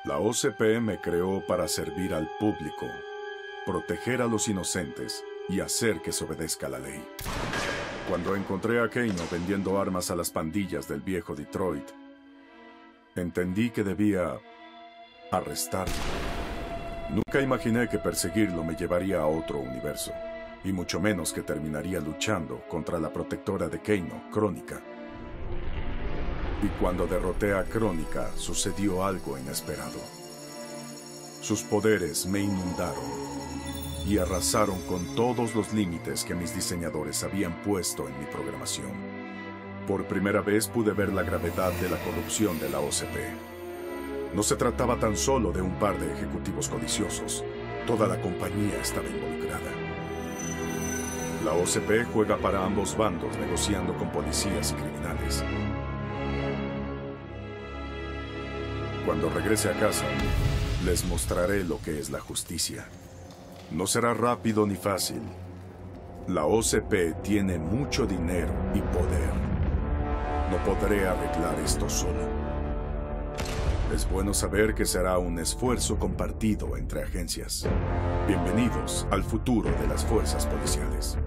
La OCP me creó para servir al público, proteger a los inocentes y hacer que se obedezca la ley. Cuando encontré a Kano vendiendo armas a las pandillas del viejo Detroit, entendí que debía arrestarlo. Nunca imaginé que perseguirlo me llevaría a otro universo, y mucho menos que terminaría luchando contra la protectora de Kano, Crónica. Y cuando derroté a Crónica, sucedió algo inesperado. Sus poderes me inundaron y arrasaron con todos los límites que mis diseñadores habían puesto en mi programación. Por primera vez pude ver la gravedad de la corrupción de la OCP. No se trataba tan solo de un par de ejecutivos codiciosos. Toda la compañía estaba involucrada. La OCP juega para ambos bandos, negociando con policías y criminales. Cuando regrese a casa, les mostraré lo que es la justicia. No será rápido ni fácil. La OCP tiene mucho dinero y poder. No podré arreglar esto solo. Es bueno saber que será un esfuerzo compartido entre agencias. Bienvenidos al futuro de las fuerzas policiales.